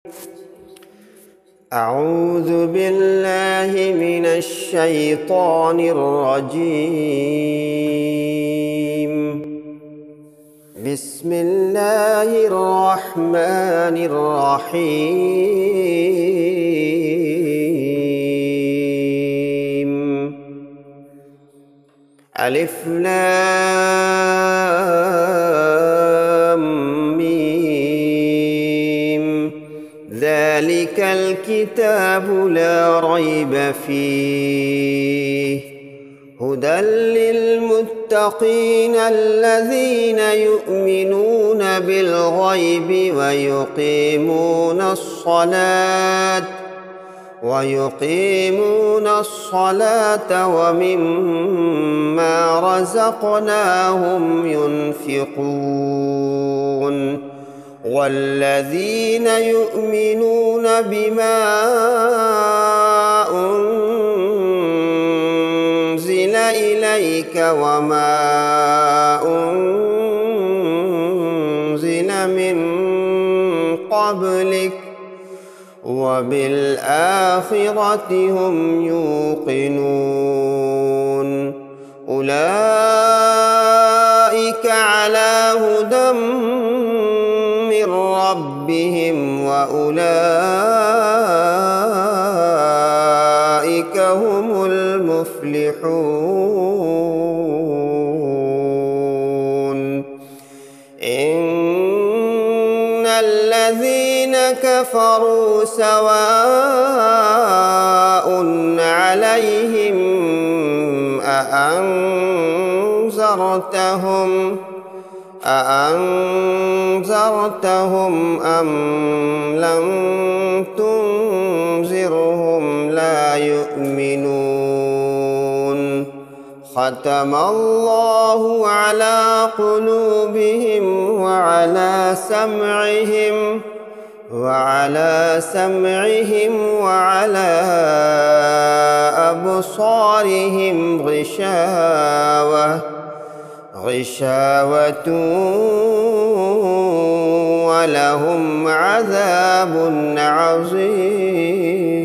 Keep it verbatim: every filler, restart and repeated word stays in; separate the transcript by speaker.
Speaker 1: أعوذ بالله من الشيطان الرجيم. بسم الله الرحمن الرحيم. ألف لام ميم. ذلك الكتاب لا ريب فيه هدى للمتقين الذين يؤمنون بالغيب ويقيمون الصلاة ويقيمون الصلاة ومما رزقناهم ينفقون والذين يؤمنون بما أنزل إليك وما أنزل من قبلك وبالآخرة هم يوقنون أولئك على هدى من ربهم وأولئك هم المفلحون. إن الذين كفروا سواء عليهم أأنذرتهم أأنذرتهم أم لم تنذرهم لا يؤمنون. ختم الله على قلوبهم وعلى سمعهم وعلى سمعهم وعلى أبصارهم غشاوة غشاوة ولهم عذاب عظيم.